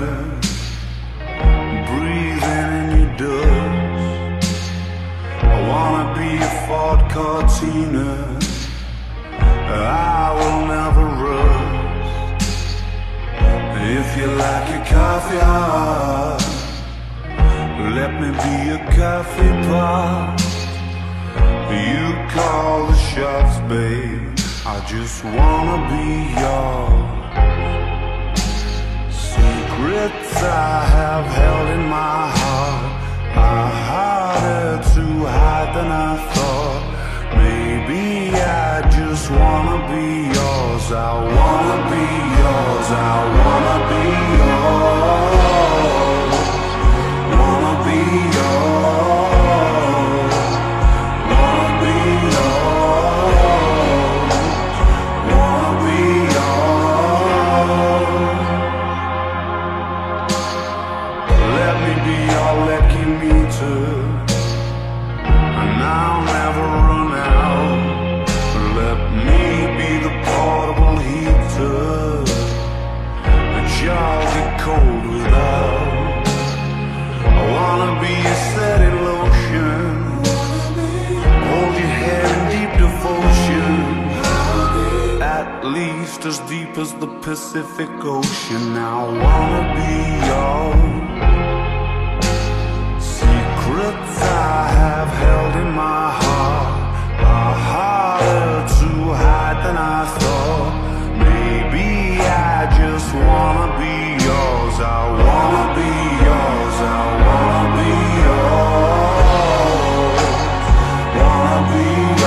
breathing in your dust. I wanna be a Ford Cortina, I will never rust. If you like your coffee hot, let me be a coffee pot. You call the shots, babe, I just wanna be yours. Secrets I have held in my heart are harder to hide than I thought. Maybe I just wanna be yours. I wanna be yours. I wanna be yours. Wanna be yours. Wanna be yours. Wanna be yours. Let me be your lucky meter, and I'll never run out. Let me be the portable heater that y'all get cold without. I wanna be a setting lotion, hold your head in deep devotion, at least as deep as the Pacific Ocean. I wanna be yours. Secrets I have held in my heart are harder to hide than I thought. Maybe I just wanna be yours. I wanna be yours. I wanna be yours. Wanna be yours.